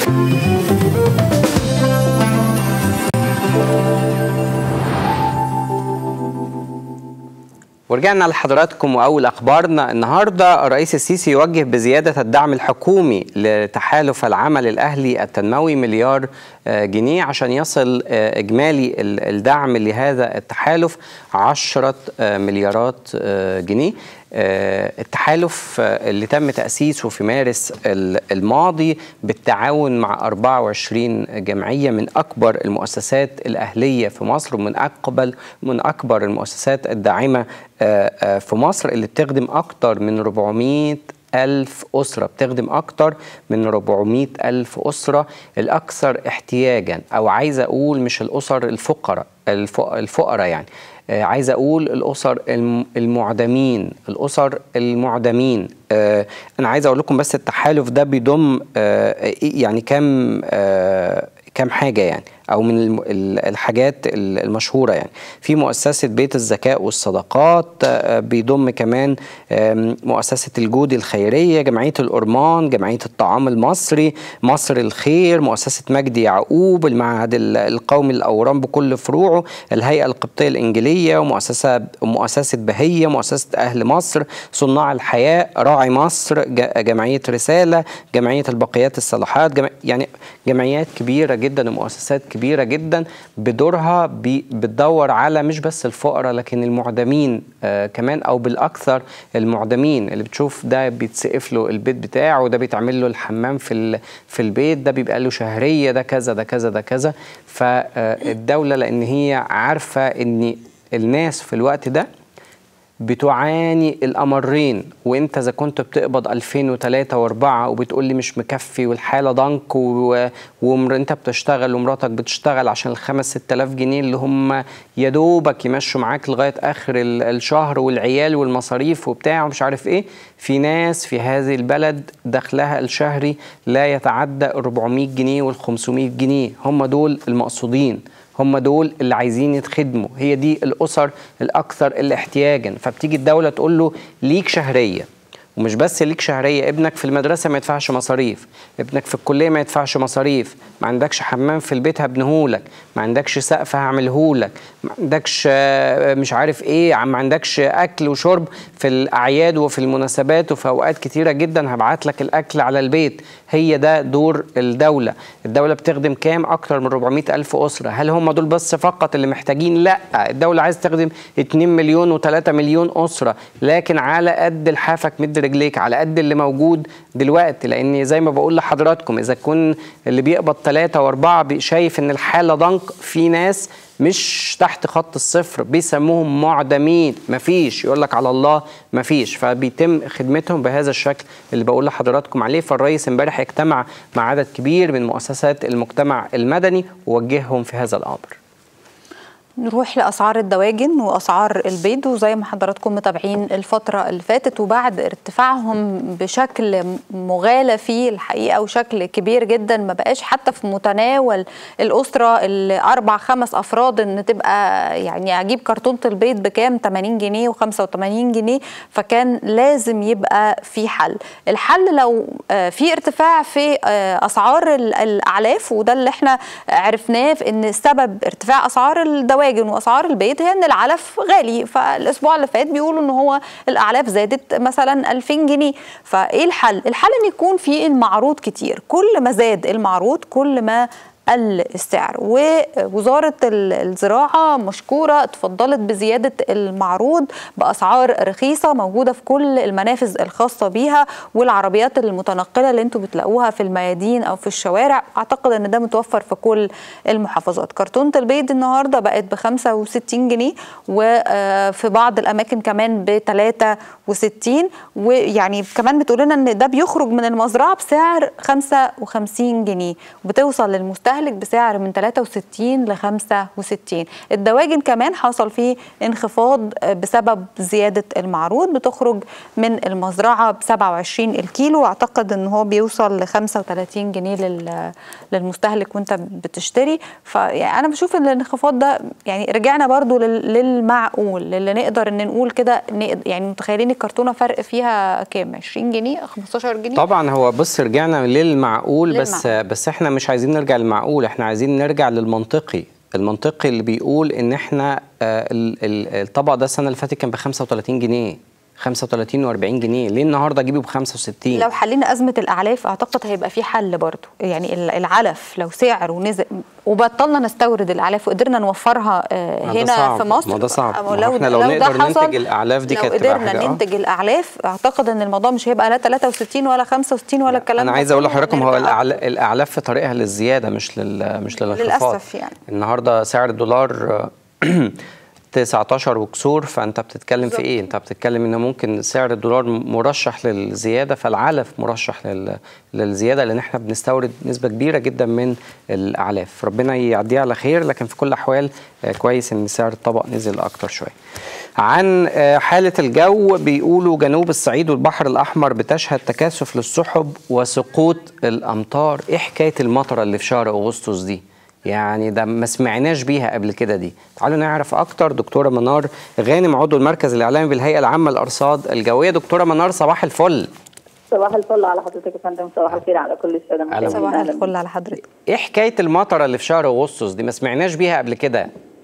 ورجعنا لحضراتكم وأول أخبارنا النهاردة. الرئيس السيسي يوجه بزيادة الدعم الحكومي لتحالف العمل الأهلي التنموي مليار جنيه عشان يصل إجمالي الدعم لهذا التحالف 10 مليارات جنيه. التحالف اللي تم تأسيسه في مارس الماضي بالتعاون مع 24 جمعية من أكبر المؤسسات الأهلية في مصر ومن أكبر المؤسسات الداعمة في مصر، اللي بتخدم أكتر من 400 ألف أسرة، بتخدم أكتر من 400 ألف أسرة الأكثر احتياجا، أو عايز أقول مش الأسر الفقراء يعني، عايز أقول الأسر المعدمين، الأسر المعدمين. أنا عايز أقول لكم بس التحالف ده بيضم يعني كم حاجة يعني، أو من الحاجات المشهورة يعني. في مؤسسة بيت الذكاء والصدقات، بيضم كمان مؤسسة الجود الخيرية، جمعية الأورمان، جمعية الطعام المصري، مصر الخير، مؤسسة مجدي يعقوب، المعهد القومي للأورام بكل فروعه، الهيئة القبطية الإنجيلية، ومؤسسة بهية، مؤسسة أهل مصر، صناع الحياة، راعي مصر، جمعية رسالة، جمعية البقيات الصالحات، يعني جمعيات كبيرة جدا ومؤسسات كبيرة جدا بدورها بتدور على مش بس الفقراء لكن المعدمين كمان، أو بالأكثر المعدمين، اللي بتشوف ده بيتسقف له البيت بتاعه، ده بيتعمل له الحمام في البيت، ده بيبقى له شهرية، ده كذا ده كذا ده كذا. فالدولة لأن هي عارفة أن الناس في الوقت ده بتعاني الأمرين، وانت اذا كنت بتقبض 2003 و4 وبتقول لي مش مكفي والحالة ضنك وانت بتشتغل ومراتك بتشتغل عشان ال5-6000 جنيه اللي هم يدوبك يمشوا معاك لغاية آخر الشهر، والعيال والمصاريف وبتاع ومش عارف ايه. في ناس في هذه البلد دخلها الشهري لا يتعدى 400 جنيه وال500 جنيه، هم دول المقصودين، هم دول اللي عايزين يتخدموا، هي دي الأسر الأكثر اللي احتياجا. فبتيجي الدولة تقول له ليك شهرية، ومش بس ليك شهرية، ابنك في المدرسة ما يدفعش مصاريف، ابنك في الكلية ما يدفعش مصاريف، ما عندكش حمام في البيت هبنهولك، ما عندكش سقف هعملهولك، ما عندكش مش عارف ايه، ما عندكش أكل وشرب في الأعياد وفي المناسبات وفي أوقات كتيرة جدا هبعت لك الأكل على البيت. هي ده دور الدولة. الدولة بتخدم كام؟ أكتر من 400 ألف أسرة. هل هم دول بس فقط اللي محتاجين؟ لا، الدولة عايز تخدم 2 مليون و3 مليون أسرة، لكن على قد لحافك مد رجليك، على قد اللي موجود دلوقتي. لأن زي ما بقول لحضراتكم، إذا كن اللي بيقبض 3 و4 شايف إن الحالة ضنك، في ناس مش تحت خط الصفر بيسموهم معدمين، مفيش، يقول لك على الله مفيش، فبيتم خدمتهم بهذا الشكل اللي بقول لحضراتكم عليه. فالرئيس امبارح اجتمع مع عدد كبير من مؤسسات المجتمع المدني ووجههم في هذا الأمر. نروح لأسعار الدواجن وأسعار البيض، وزي ما حضراتكم متابعين الفترة اللي فاتت وبعد ارتفاعهم بشكل مغالى فيه الحقيقة وشكل كبير جدا، ما بقاش حتى في متناول الأسرة ال4-5 أفراد إن تبقى يعني أجيب كرتونة البيض بكام؟ 80 جنيه و85 جنيه، فكان لازم يبقى في حل. الحل لو في ارتفاع في أسعار الأعلاف، وده اللي احنا عرفناه في إن سبب ارتفاع أسعار الدواجن واسعار البيض هي ان العلف غالي. فالاسبوع اللي فات بيقولوا ان هو الاعلاف زادت مثلا 2000 جنيه. فايه الحل؟ الحل ان يكون في المعروض كتير، كل ما زاد المعروض كل ما قل السعر. ووزارة الزراعة مشكورة اتفضلت بزيادة المعروض بأسعار رخيصة موجودة في كل المنافذ الخاصة بيها والعربيات المتنقلة اللي انتوا بتلاقوها في الميادين أو في الشوارع. أعتقد أن ده متوفر في كل المحافظات. كرتونة البيض النهاردة بقت ب65 جنيه، وفي بعض الأماكن كمان ب63، ويعني كمان بتقول لنا أن ده بيخرج من المزرعة بسعر 55 جنيه وبتوصل للمستهلك المستهلك بسعر من 63 ل 65. الدواجن كمان حصل فيه انخفاض بسبب زيادة المعروض، بتخرج من المزرعة ب 27 الكيلو، واعتقد ان هو بيوصل ل 35 جنيه للمستهلك وانت بتشتري. فيعني انا بشوف ان الانخفاض ده يعني رجعنا برضو للمعقول، اللي نقدر ان نقول كده، يعني متخيلين الكرتونة فرق فيها كام؟ 20 جنيه 15 جنيه؟ طبعا هو بص رجعنا للمعقول. بس احنا مش عايزين نرجع للمعقول، احنا عايزين نرجع للمنطقي. المنطقي اللي بيقول ان احنا الطبق ده السنه اللي فاتت كان ب 35 جنيه 35 و40 جنيه، ليه النهارده اجيبه ب 65؟ لو حلينا ازمه الاعلاف اعتقد هيبقى في حل برضه. يعني العلف لو سعره نزل وبطلنا نستورد الاعلاف وقدرنا نوفرها هنا في مصر، ما ده صعب. لو احنا لو نقدر ننتج الاعلاف دي كانت تبقى حاجه. لو قدرنا ننتج الاعلاف اعتقد ان الموضوع مش هيبقى لا 63 ولا 65 ولا الكلام ده. انا عايز اقول لحضراتكم هو الاعلاف في طريقها للزياده مش للانخفاض للاسف. يعني النهارده سعر الدولار 19 وكسور، فانت بتتكلم في ايه؟ انت بتتكلم ان ممكن سعر الدولار مرشح للزياده، فالعلف مرشح للزياده، لان احنا بنستورد نسبه كبيره جدا من الاعلاف. ربنا يعديها على خير، لكن في كل الاحوال كويس ان سعر الطبق نزل اكتر شويه. عن حاله الجو بيقولوا جنوب الصعيد والبحر الاحمر بتشهد تكاثف للسحب وسقوط الامطار. ايه حكايه المطره اللي في شهر اغسطس دي؟ يعني ده ما سمعناش بيها قبل كده دي. تعالوا نعرف اكتر. دكتوره منار غانم عضو المركز الاعلامي بالهيئه العامه للارصاد الجويه. دكتوره منار صباح الفل. صباح الفل على حضرتك يا فندم، صباح الخير على كل الساده المشاهدين. صباح الفل على حضرتك. ايه حكايه المطره اللي في شهر اغسطس دي؟ ما سمعناش بيها قبل كده.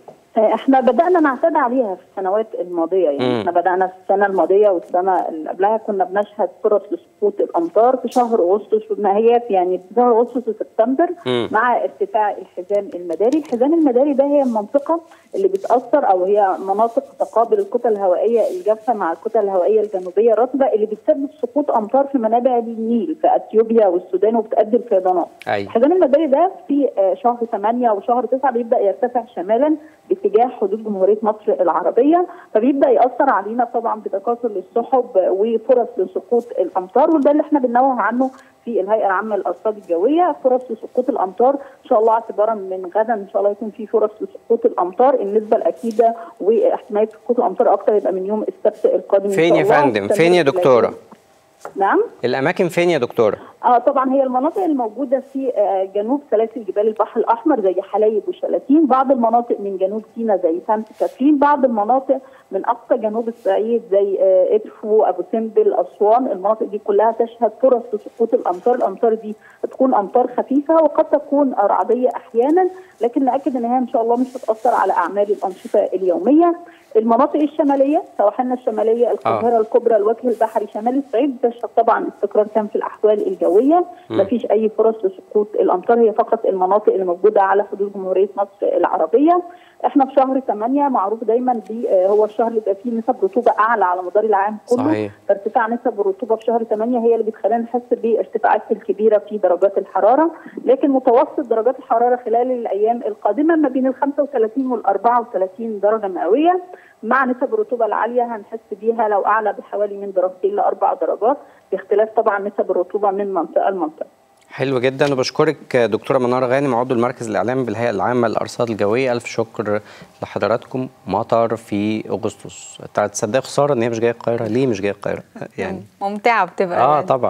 احنا بدأنا نعتاد عليها في السنوات الماضية، يعني احنا بدأنا في السنة الماضية والسنة اللي قبلها كنا بنشهد فرص لسقوط الأمطار في شهر أغسطس والنهايات، يعني في شهر أغسطس وسبتمبر مع ارتفاع الحزام المداري. الحزام المداري ده هي المنطقة اللي بتأثر أو هي مناطق تقابل الكتل الهوائية الجافة مع الكتل الهوائية الجنوبية الرطبة اللي بتسبب سقوط أمطار في منابع النيل في أثيوبيا والسودان وبتؤدي لفيضانات. الحزام المداري ده في شهر 8 وشهر 9 بيبدأ يرتفع شمالا باتجاه حدود جمهورية مصر العربية، فبيبدأ يأثر علينا طبعا بتكاثر للسحب وفرص لسقوط الأمطار، وده اللي احنا بننوه عنه في الهيئة العامة للأرصاد الجوية. فرص لسقوط الأمطار إن شاء الله اعتبارا من غدا إن شاء الله يكون في فرص لسقوط الأمطار. النسبة الأكيدة واحتمالية سقوط الأمطار أكتر يبقى من يوم السبت القادم. فين يا فندم؟ فين يا دكتورة؟ نعم؟ الأماكن فين يا دكتورة؟ طبعا هي المناطق الموجودة في جنوب سلاسل جبال البحر الأحمر زي حلايب وشلاتين، بعض المناطق من جنوب سيناء زي سانت كاترين، بعض المناطق من أقصى جنوب الصعيد زي إدفو، أبو سمبل، أسوان. المناطق دي كلها تشهد فرص لسقوط الأمطار. الأمطار دي تكون أمطار خفيفة وقد تكون رعدية أحيانا، لكن نأكد إن هي إن شاء الله مش هتأثر على أعمال الأنشطة اليومية. المناطق الشمالية سواحلنا الشمالية، القاهرة الكبرى، الوجه البحري، شمال الصعيد تشهد طبعا استقرار تام في الأحوال الجوية، ما فيش أي فرص لسقوط الأمطار. هي فقط المناطق اللي موجودة على حدود جمهورية مصر العربية. احنا في شهر 8 معروف دايما هو الشهر اللي بيبقى فيه نسب رطوبة أعلى على مدار العام كله. صحيح. فارتفاع نسب الرطوبة في شهر 8 هي اللي بتخلينا نحس بارتفاعات الكبيرة في درجات الحرارة، لكن متوسط درجات الحرارة خلال الأيام القادمة ما بين ال 35 وال 34 درجة مئوية، مع نسب الرطوبة العالية هنحس بيها لو أعلى بحوالي من درجتين ل4 درجات، باختلاف طبعا نسب الرطوبة من منطقة لمنطقة. حلو جدا، وبشكرك دكتورة منار غانم عضو المركز الإعلامي بالهيئة العامة للأرصاد الجوية. ألف شكر لحضراتكم. مطر في أغسطس، تصدق خسارة إن هي مش جاية القاهرة. ليه مش جاية القاهرة؟ يعني ممتعة بتبقى. يعني. طبعا.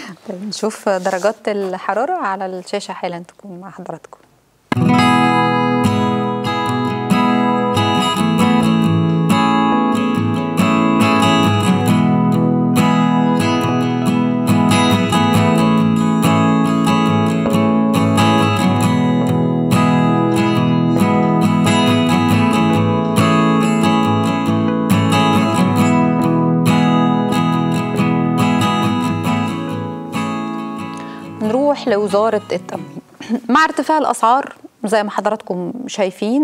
نشوف درجات الحرارة على الشاشة حالا تكون مع حضراتكم. نروح لوزارة التموين. مع ارتفاع الأسعار زي ما حضراتكم شايفين،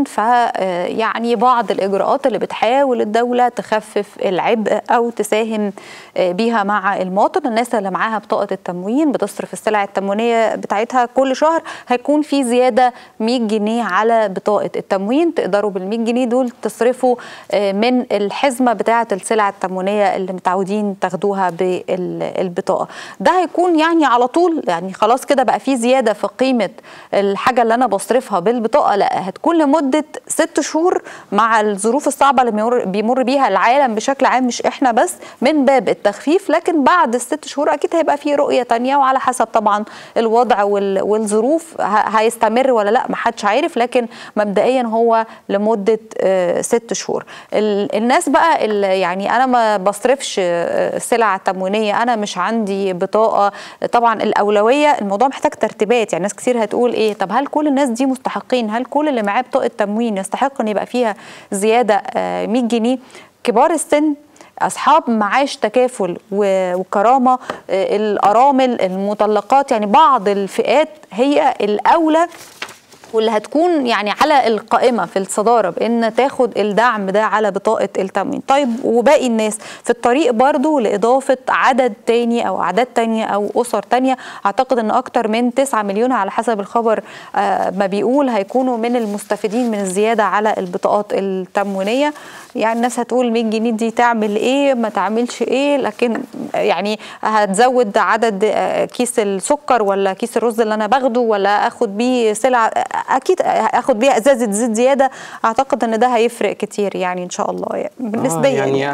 فيعني بعض الإجراءات اللي بتحاول الدولة تخفف العبء أو تساهم بيها مع المواطن. الناس اللي معاها بطاقة التموين بتصرف السلع التموينية بتاعتها كل شهر، هيكون في زيادة 100 جنيه على بطاقة التموين. تقدروا بال100 جنيه دول تصرفوا من الحزمة بتاعة السلع التموينية اللي متعودين تاخدوها بالبطاقة. ده هيكون يعني على طول، يعني خلاص كده بقى في زيادة في قيمة الحاجة اللي أنا بصرفها بالبطاقة، لا هتكون لمدة 6 شهور مع الظروف الصعبة اللي بيمر بيها العالم بشكل عام، مش احنا بس، من باب التخفيف. لكن بعد ال6 شهور أكيد هيبقى في رؤية تانية، وعلى حسب طبعا الوضع والظروف هيستمر ولا لا محدش عارف، لكن مبدئيا هو لمدة 6 شهور. الناس بقى اللي يعني أنا ما بصرفش سلع تموينية، أنا مش عندي بطاقة، طبعا الأولوية الموضوع محتاج ترتيبات. يعني ناس كتير هتقول إيه، طب هل كل الناس دي مستحقين؟ هل كل اللي معاه بطاقة تموين يستحق ان يبقى فيها زيادة 100 جنيه؟ كبار السن، أصحاب معاش تكافل وكرامة، الأرامل، المطلقات، يعني بعض الفئات هي الأولى واللي هتكون يعني على القائمة في الصدارة بأن تاخد الدعم ده على بطاقة التموين. طيب وباقي الناس في الطريق برضو لإضافة عدد تاني أو أعداد تانية أو أسر تانية. أعتقد أن أكتر من 9 مليون على حسب الخبر ما بيقول هيكونوا من المستفيدين من الزيادة على البطاقات التموينية. يعني الناس هتقول 100 جنيه دي تعمل إيه ما تعملش إيه، لكن يعني هتزود عدد كيس السكر ولا كيس الرز اللي أنا باخده، ولا أخد بيه سلع اكيد اخد بيها ازازه زيت زياده. اعتقد ان ده هيفرق كتير يعني ان شاء الله يعني بالنسبه يعني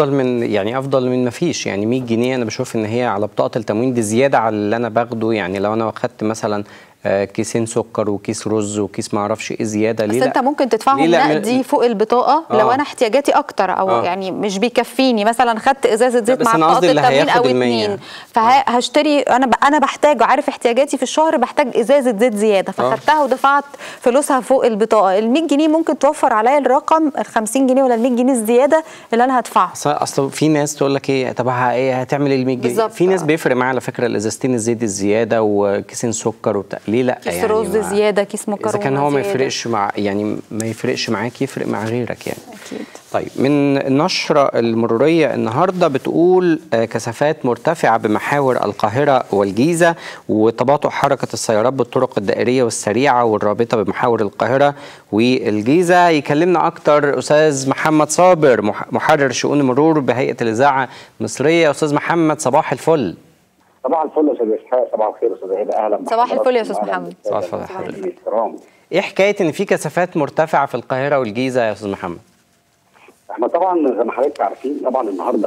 افضل من ما فيش. يعني 100 جنيه انا بشوف ان هي على بطاقه التموين دي زياده على اللي انا باخده. يعني لو انا اخدت مثلا كيسين سكر وكيس رز وكيس ما اعرفش ايه زياده، ليه؟ بس انت ممكن تدفعهم نقدي فوق البطاقه لو انا احتياجاتي اكتر او يعني مش بيكفيني، مثلا خدت ازازه زيت مع بطاقه التموين او 2، فهشتري انا بحتاج، عارف احتياجاتي في الشهر، بحتاج ازازه زيت زياده، فخدتها ودفعت فلوسها فوق البطاقه. ال100 جنيه ممكن توفر عليا الرقم ال50 جنيه ولا ال100 جنيه الزياده اللي انا هدفعها. اصل في ناس تقول لك ايه، طب ايه هتعمل ال100 جنيه بالظبط؟ في ناس بيفرق معاها على فكره الازازتين الزيت الزياده وكيسين سكر وبتاع، ليه لا؟ كيس رز زياده، كيس مكرونه اذا كان هو ما يفرقش مع، يعني ما يفرقش معاك، يفرق مع غيرك يعني. اكيد. طيب، من النشره المروريه النهارده بتقول كثافات مرتفعه بمحاور القاهره والجيزه، وتباطؤ حركه السيارات بالطرق الدائريه والسريعه والرابطه بمحاور القاهره والجيزه. يكلمنا اكتر استاذ محمد صابر، محرر شؤون المرور بهيئه الاذاعه المصريه. استاذ محمد صباح الفل. صباح الفل يا استاذ اسحاق، صباح الخير يا استاذ هبه، اهلا بك. صباح الفل يا استاذ محمد. صباح الفل. ايه حكايه ان في كثافات مرتفعه في القاهره والجيزه يا استاذ محمد؟ احنا طبعا زي ما حضرتك عارفين طبعا النهارده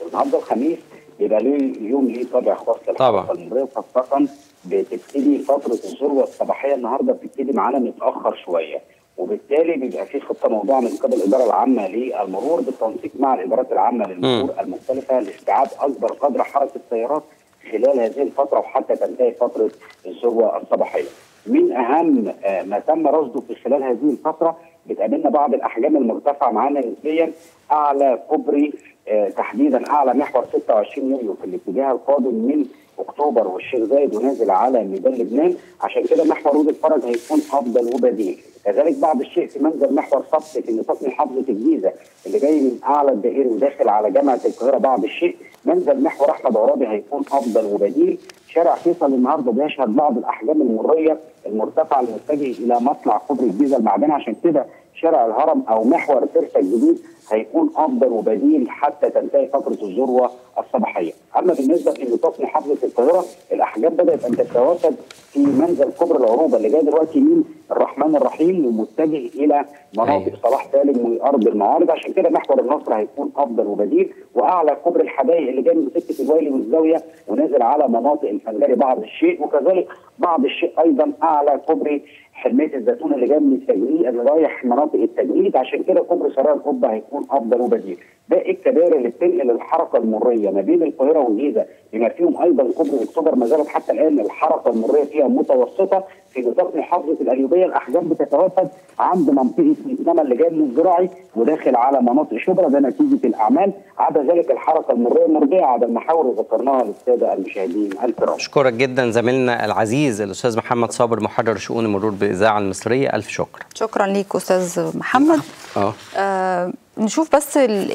الخميس بيبقى ليه طابع خاص للحركه المروريه، خاصه بتبتدي فتره الذروه الصباحيه النهارده بتبتدي معانا متاخر شويه، وبالتالي بيبقى في خطه موضوعه من قبل الاداره العامه للمرور بالتنسيق مع الادارات العامه للمرور المختلفه لاستيعاب اكبر قدر حركه السيارات خلال هذه الفتره وحتى تنتهي فتره الذروه الصباحيه. من اهم ما تم رصده في خلال هذه الفتره بتقابلنا بعض الاحجام المرتفعه معانا نسبيا. اعلى كوبري تحديدا اعلى محور 26 يوليو في الاتجاه القادم من اكتوبر والشيخ زايد ونازل على ميدان لبنان، عشان كده محور رود الفرج هيكون افضل وبديل. كذلك بعض الشيء في منزل محور صفت في نطاق محافظه الجيزه اللي جاي من اعلى الدائري وداخل على جامعه القاهره. بعض الشيء منزل محور احمد عرابي هيكون افضل وبديل. شارع فيصل النهارده بيشهد بعض الاحجام المريه المرتفعه المتجه الى مطلع كوبري الجيزه المعدني، عشان كده شارع الهرم او محور ترسا الجديد هيكون افضل وبديل حتى تنتهي فتره الذروه الصباحيه. اما بالنسبه لنطاق محافظه القاهره الاحجام بدات ان تتوافد في منزل كوبري العروبه اللي جاي دلوقتي من الرحمن الرحيم ومتجه الى مناطق صلاح سالم وارض المعارض، عشان كده محور النصر هيكون افضل وبديل. واعلى كوبري الحدائق اللي جاي من سكه الويلي والزاويه ونازل على مناطق الفنجري بعض الشيء، وكذلك بعض الشيء ايضا اعلى كوبري حلميه الزيتون اللي جاي من التجنيد اللي رايح مناطق التجنيد، عشان كده كوبري سرايا القبه هيكون افضل وبديل. باقي الكباري اللي بتنقل الحركه المريه ما بين القاهره والجيزه بما فيهم ايضا كوبري اكتوبر ما زالت حتى الان الحركه المريه فيها متوسطه، في نطاق محافظه القليوبيه الاحجام بتتوافد عند منطقه انما اللي جاي من الزراعي وداخل على مناطق شبرا، ده نتيجه الاعمال. عدا ذلك الحركه المروريه المرجعه على المحاور اللي ذكرناها للساده المشاهدين الكرام. اشكرك جدا زميلنا العزيز الاستاذ محمد صابر محرر شؤون المرور بالاذاعه المصريه، الف شكر. شكرا ليك استاذ محمد. نشوف بس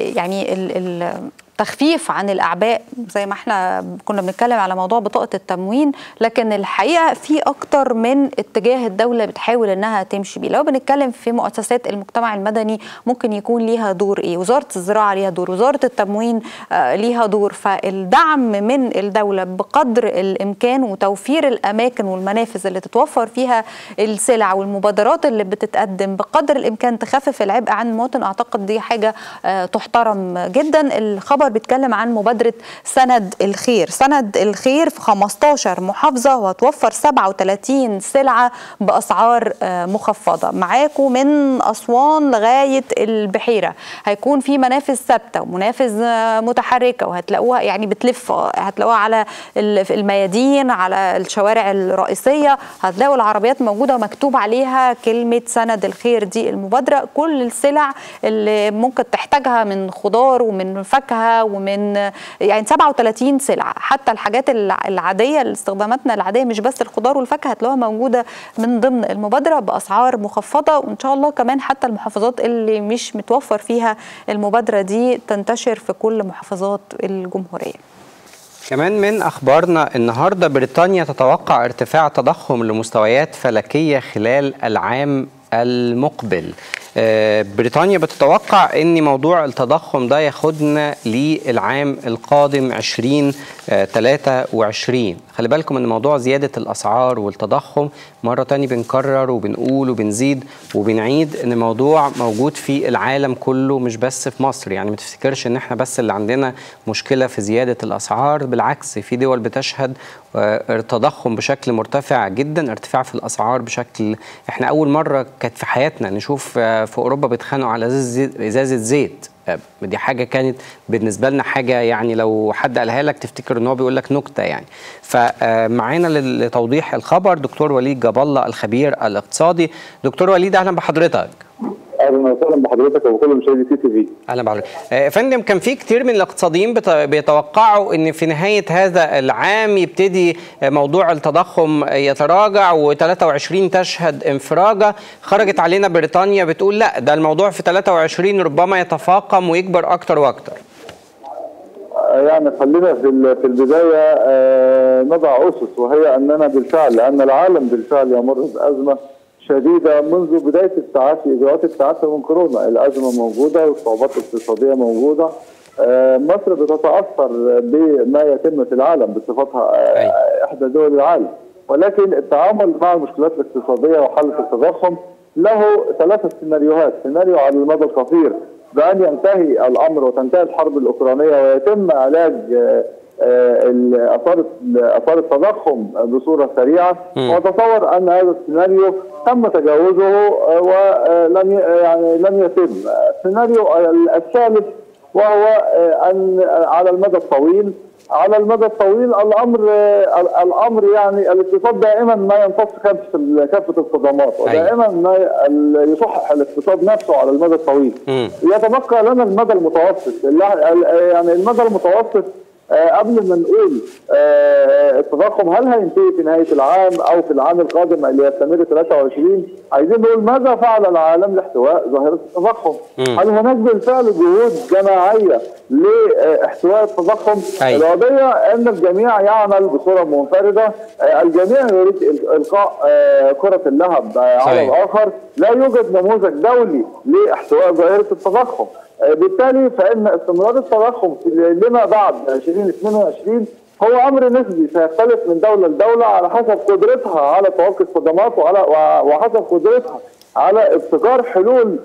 التخفيف عن الأعباء زي ما احنا كنا بنتكلم على موضوع بطاقة التموين، لكن الحقيقة في أكتر من اتجاه الدولة بتحاول أنها تمشي بيه. لو بنتكلم في مؤسسات المجتمع المدني ممكن يكون ليها دور إيه؟ وزارة الزراعة ليها دور، وزارة التموين ليها دور. فالدعم من الدولة بقدر الإمكان وتوفير الأماكن والمنافذ اللي تتوفر فيها السلع والمبادرات اللي بتتقدم بقدر الإمكان تخفف العبء عن المواطن، أعتقد دي حاجة تحترم جدا. الخبر بيتكلم عن مبادرة سند الخير. سند الخير في 15 محافظة وهتوفر 37 سلعة بأسعار مخفضة. معاكم من أسوان لغاية البحيرة هيكون في منافذ ثابتة ومنافذ متحركة، وهتلاقوها يعني بتلف، هتلاقوها على الميادين، على الشوارع الرئيسية، هتلاقوا العربيات موجودة ومكتوب عليها كلمة سند الخير. دي المبادرة كل السلع اللي ممكن تحتاجها من خضار ومن فاكهة ومن يعني 37 سلعة، حتى الحاجات العادية لاستخداماتنا العادية مش بس الخضار والفاكهة هتلاقوها موجودة من ضمن المبادرة بأسعار مخفضة. وإن شاء الله كمان حتى المحافظات اللي مش متوفر فيها المبادرة دي تنتشر في كل محافظات الجمهورية. كمان من أخبارنا النهاردة بريطانيا تتوقع ارتفاع تضخم لمستويات فلكية خلال العام المقبل. بريطانيا بتتوقع ان موضوع التضخم ده ياخدنا للعام القادم 2023. خلي بالكم ان موضوع زيادة الاسعار والتضخم مرة تانية بنكرر وبنقول وبنزيد وبنعيد ان موضوع موجود في العالم كله مش بس في مصر. يعني ما تفتكرش ان احنا بس اللي عندنا مشكلة في زيادة الاسعار، بالعكس في دول بتشهد تضخم بشكل مرتفع جدا، ارتفاع في الاسعار بشكل احنا اول مرة كانت في حياتنا نشوف في أوروبا بيتخانقوا على إزازة زيت. دي حاجة كانت بالنسبة لنا حاجة يعني لو حد قالها لك تفتكر إن هو بيقول لك نكتة يعني. فمعانا لتوضيح الخبر دكتور وليد جاب الله الخبير الاقتصادي. دكتور وليد أهلا بحضرتك. اهلا وسهلا بحضرتك وبكل مشاهدي سي تي في. اهلا بحضرتك. يا فندم كان في كتير من الاقتصاديين بيتوقعوا ان في نهايه هذا العام يبتدي موضوع التضخم يتراجع و23 تشهد انفراجه. خرجت علينا بريطانيا بتقول لا ده الموضوع في 23 ربما يتفاقم ويكبر اكتر واكتر. يعني خلينا في البدايه نضع اسس، وهي اننا بالفعل لان العالم بالفعل يمر بازمه شديدة منذ بداية التعافي، إجراءات التعافي من كورونا. الأزمة موجودة والصعوبات الاقتصادية موجودة. مصر بتتأثر بما يتم في العالم بصفتها إحدى دول العالم، ولكن التعامل مع المشكلات الاقتصادية وحل التضخم له 3 سيناريوهات. سيناريو على المدى القصير بأن ينتهي الأمر وتنتهي الحرب الأوكرانية ويتم علاج اثار التضخم بصوره سريعه، واتصور ان هذا السيناريو تم تجاوزه ولم يتم. السيناريو الثالث وهو ان على المدى الطويل الامر يعني الاقتصاد دائما ما يمتص كافه الصدمات، ودائما ما يصحح الاقتصاد نفسه على المدى الطويل. يتبقى لنا المدى المتوسط. يعني المدى المتوسط قبل ما نقول التضخم هل هينتهي في نهايه العام او في العام القادم اللي يستمر 23، عايزين نقول ماذا فعل العالم لاحتواء ظاهره التضخم؟ هل هناك بالفعل جهود جماعيه لاحتواء التضخم؟ القضيه ان الجميع يعمل بصوره منفرده، الجميع يريد القاء كره اللهب على الاخر، لا يوجد نموذج دولي لاحتواء ظاهره التضخم. بالتالي فإن استمرار التضخم لما بعد 2022 هو أمر نسبي سيختلف من دولة لدولة على حسب قدرتها على توقي الصدمات وحسب قدرتها على ابتكار حلول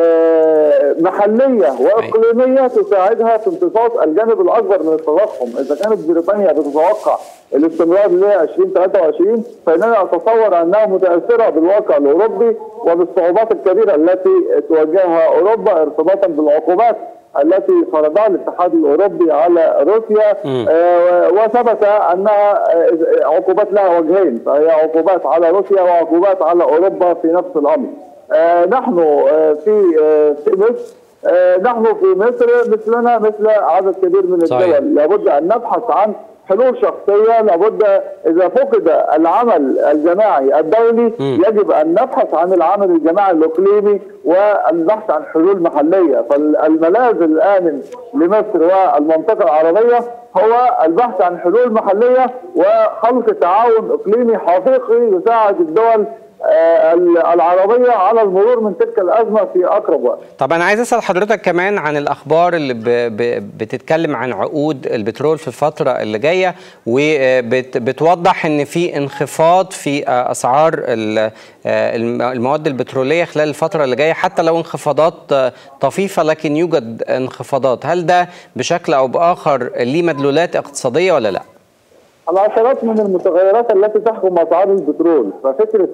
محلية وإقليمية تساعدها في امتصاص الجانب الأكبر من التضخم. إذا كانت بريطانيا بتتوقع الاستمرار ل 2023 فإننا أتصور أنها متأثرة بالواقع الأوروبي وبالصعوبات الكبيرة التي تواجهها أوروبا ارتباطا بالعقوبات التي فرضها الاتحاد الاوروبي على روسيا، وثبت انها عقوبات لها وجهين، فهي عقوبات على روسيا وعقوبات على اوروبا في نفس الامر. نحن في مصر، نحن في مصر مثلنا مثل عدد كبير من الدول، لابد ان نبحث عن حلول شخصيه، لابد اذا فقد العمل الجماعي الدولي يجب ان نبحث عن العمل الجماعي الاقليمي والبحث عن حلول محليه. فالملاذ الامن لمصر والمنطقه العربيه هو البحث عن حلول محليه وخلق تعاون اقليمي حقيقي يساعد الدول العربية على المرور من تلك الأزمة في أقرب وقت. طب أنا عايز أسأل حضرتك كمان عن الأخبار اللي بتتكلم عن عقود البترول في الفترة اللي جاية، وبتوضح إن في انخفاض في أسعار المواد البترولية خلال الفترة اللي جاية، حتى لو انخفاضات طفيفة لكن يوجد انخفاضات. هل ده بشكل أو بآخر ليه مدلولات اقتصادية ولا لا؟ العشرات من المتغيرات التي تحكم اسعار البترول، ففكره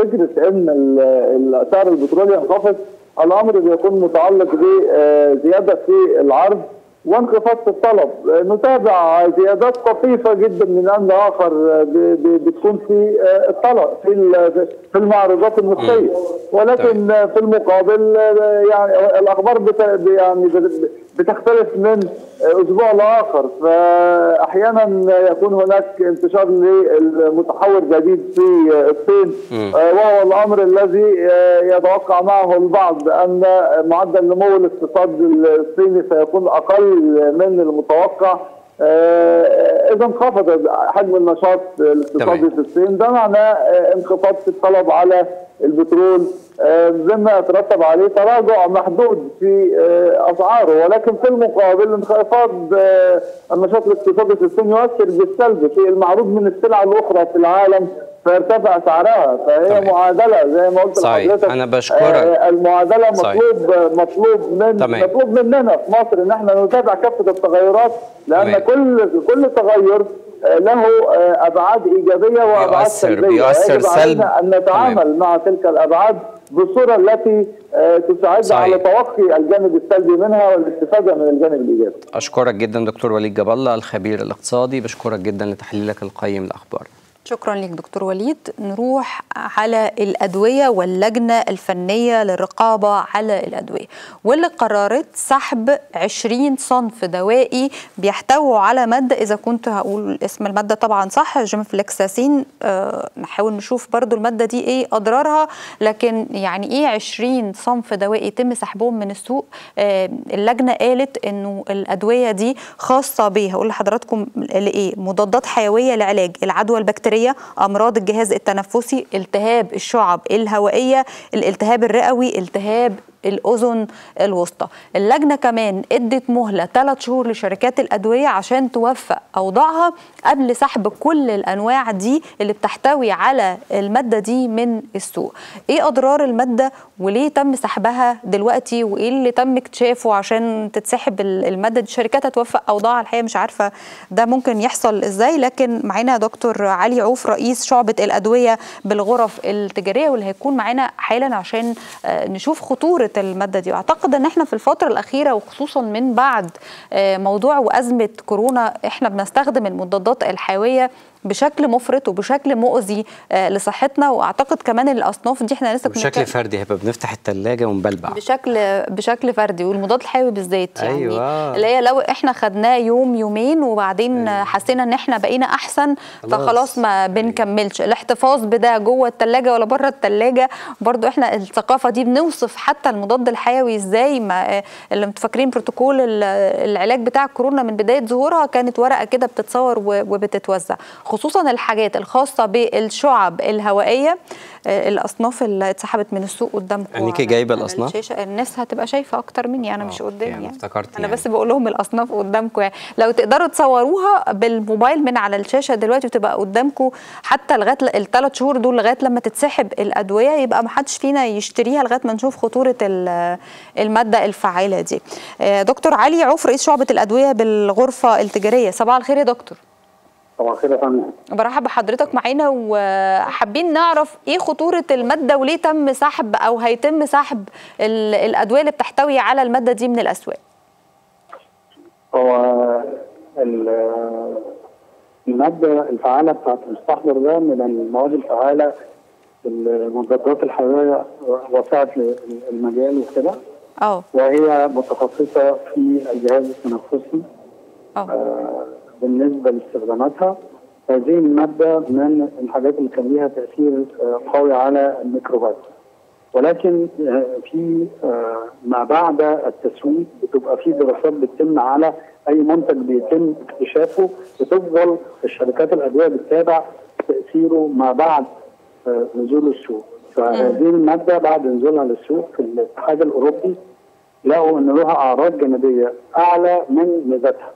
ان سعر البترول ينخفض الامر بيكون متعلق بزياده في العرض وانخفاض في الطلب. نتابع زيادات طفيفه جدا من ان اخر بتكون في الطلب في المعروضات النفطيه، ولكن في المقابل يعني الاخبار بتختلف من اسبوع لاخر، فاحيانا يكون هناك انتشار لمتحور جديد في الصين، وهو الامر الذي يتوقع معه البعض ان معدل نمو الاقتصاد الصيني سيكون اقل من المتوقع. اذا انخفض حجم النشاط الاقتصادي في الصين، ده معناه انخفاض في الطلب على البترول، مما يترتب عليه تراجع محدود في اسعاره، ولكن في المقابل انخفاض النشاط الاقتصادي في الصين يؤثر بالسلب في المعروض من السلع الاخرى في العالم فيرتفع سعرها، فهي معادله زي ما قلت لحضرتك. انا بشكرك. المعادله مطلوب مننا في مصر ان احنا نتابع كافه التغيرات، لان كل تغير له ابعاد ايجابيه وابعاد سلبيه، يجب علينا ان نتعامل مع تلك الابعاد بالصوره التي تساعدنا على توقي الجانب السلبي منها والاستفاده من الجانب الايجابي. اشكرك جدا دكتور وليد جاب الله الخبير الاقتصادي، بشكرك جدا لتحليلك القيم للاخبار. شكرا لك دكتور وليد. نروح على الأدوية واللجنة الفنية للرقابة على الأدوية، واللي قررت سحب 20 صنف دوائي بيحتووا على مادة، إذا كنت هقول اسم المادة طبعا صح، جيمفلكساسين. نحاول نشوف برضو المادة دي إيه أضرارها، لكن يعني إيه 20 صنف دوائي يتم سحبهم من السوق؟ اللجنة قالت إنه الأدوية دي خاصة بيه، هقول لحضراتكم لإيه، مضادات حيوية لعلاج العدوى البكتيرية، أمراض الجهاز التنفسي، التهاب الشعب الهوائية، الالتهاب الرئوي، التهاب الأذن الوسطى. اللجنة كمان ادت مهلة 3 شهور لشركات الأدوية عشان توفق أوضاعها قبل سحب كل الأنواع دي اللي بتحتوي على المادة دي من السوق. إيه أضرار المادة وليه تم سحبها دلوقتي، وإيه اللي تم اكتشافه عشان تتسحب المادة دي؟ الشركات هتوفق أوضاعها، الحقيقة مش عارفة ده ممكن يحصل إزاي، لكن معانا دكتور علي عوف رئيس شعبة الأدوية بالغرف التجارية، واللي هيكون معانا حالا عشان نشوف خطورة المادة دي. واعتقد ان احنا في الفترة الأخيرة وخصوصا من بعد موضوع وأزمة كورونا احنا بنستخدم المضادات الحيوية بشكل مفرط وبشكل مؤذي لصحتنا، واعتقد كمان الاصناف دي احنا لسه بشكل فردي هيبقى بنفتح الثلاجه ونبلبع بشكل فردي، والمضاد الحيوي بالذات يعني أيوة. اللي هي لو احنا خدناه يوم يومين وبعدين حسينا ان احنا بقينا احسن فخلاص ما بنكملش. الاحتفاظ بده جوه الثلاجه ولا بره الثلاجه، برضو احنا الثقافه دي بنوصف حتى المضاد الحيوي ازاي. ما اللي متفكرين بروتوكول العلاج بتاع كورونا من بدايه ظهورها كانت ورقه كده بتتصور وبتتوزع، خصوصا الحاجات الخاصة بالشعب الهوائية. الأصناف اللي اتسحبت من السوق قدامكم انك جايبة الأصناف؟ الشاشة الناس هتبقى شايفة أكتر مني، أنا مش قدامي يعني افتكرت أنا بس بقول لهم الأصناف قدامكم، يعني لو تقدروا تصوروها بالموبايل من على الشاشة دلوقتي وتبقى قدامكم حتى لغاية ال3 شهور دول، لغاية لما تتسحب الأدوية يبقى ما حدش فينا يشتريها لغاية ما نشوف خطورة المادة الفعالة دي. دكتور علي عوف رئيس شعبة الأدوية بالغرفة التجارية، صباح الخير يا دكتور. طبعا خير يا فندم. برحب بحضرتك معانا، وحابين نعرف ايه خطورة المادة وليه تم سحب او هيتم سحب الأدوية اللي بتحتوي على المادة دي من الأسواق. هو المادة الفعالة بتاعت المستحضر ده من المواد الفعالة المضادات الحيوية وسعت المجال وكده. وهي متخصصة في الجهاز التنفسي. بالنسبة لاستخداماتها، هذه المادة من الحاجات اللي كان ليها تأثير قوي على الميكروبات، ولكن في ما بعد التسويق بتبقى في دراسات بتتم على اي منتج بيتم اكتشافه، بتفضل الشركات الادويه بتتابع تاثيره ما بعد نزول السوق. فهذه الماده بعد نزولها للسوق في الاتحاد الاوروبي لقوا ان لها اعراض جانبيه اعلى من ميزاتها.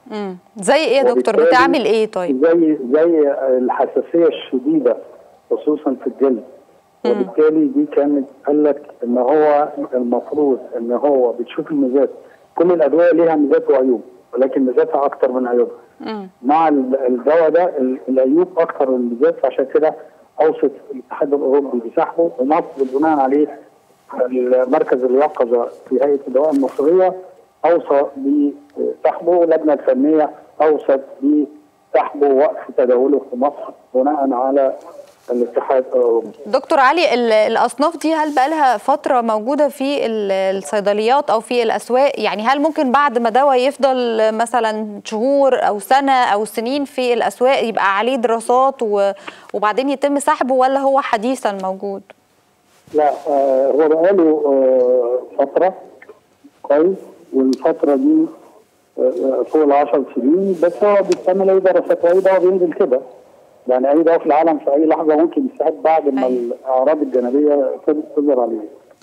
زي ايه يا دكتور؟ بتعمل ايه طيب؟ زي الحساسيه الشديده خصوصا في الجلد. وبالتالي دي كانت قال لك ان هو المفروض ان هو بتشوف الميزات. كل الادويه ليها ميزات وعيوب، ولكن ميزاتها اكتر من عيوبها. مع الدواء ده العيوب اكتر من الميزات، فعشان كده اوصف الاتحاد الاوروبي بسحبه، ومصر بناء عليه مركز اليقظه في هيئه الدواء المصريه اوصى بسحبه، واللجنه الفنيه اوصت بسحبه ووقف تداوله في مصر بناء على الاتحاد الاوروبي. دكتور علي، الاصناف دي هل بقى لها فتره موجوده في الصيدليات او في الاسواق؟ يعني هل ممكن بعد ما دواء يفضل مثلا شهور او سنه او سنين في الاسواق يبقى عليه دراسات وبعدين يتم سحبه، ولا هو حديثا موجود؟ لا، هو بقاله فتره كويس، والفتره دي فوق ال10 سنين، بس هو بيتعمل اي دراسات واي دواء بينزل كده. يعني اي دواء في العالم في اي لحظه ممكن يستعد بعد ما الاعراض الجانبيه تظهر عليه.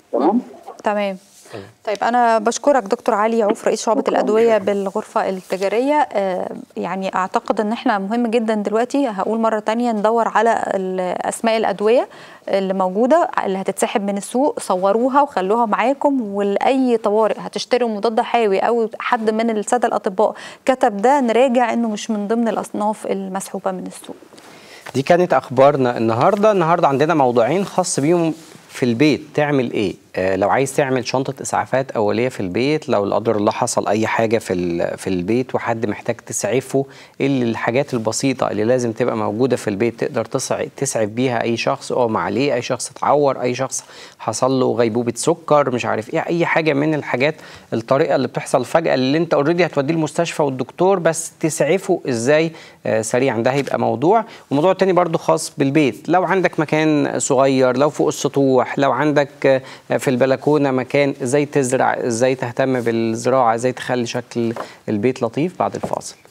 تمام. طيب انا بشكرك دكتور علي عوف، رئيس شعبة الادويه بالغرفه التجاريه. يعني اعتقد ان احنا مهم جدا دلوقتي، هقول مره ثانيه، ندور على اسماء الادويه اللي موجوده اللي هتتسحب من السوق، صوروها وخلوها معاكم، ولاي طوارئ هتشتروا مضاد حيوي او حد من الساده الاطباء كتب ده، نراجع انه مش من ضمن الاصناف المسحوبه من السوق. دي كانت اخبارنا النهارده عندنا موضوعين خاص بيهم في البيت. تعمل ايه لو عايز تعمل شنطه اسعافات اوليه في البيت؟ لو لا قدر الله حصل اي حاجه في البيت وحد محتاج تسعفه، ايه الحاجات البسيطه اللي لازم تبقى موجوده في البيت تقدر تسعف بيها اي شخص اغمى عليه، اي شخص اتعور، اي شخص حصل له غيبوبه سكر، مش عارف ايه، اي حاجه من الحاجات الطريقه اللي بتحصل فجاه اللي انت اوريدي هتوديه المستشفى والدكتور، بس تسعفه ازاي سريعا. ده هيبقى موضوع. وموضوع تاني برضو خاص بالبيت، لو عندك مكان صغير، لو فوق السطوح، لو عندك في البلكونه مكان، ازاي تزرع، ازاي تهتم بالزراعه، ازاي تخلي شكل البيت لطيف. بعد الفاصل.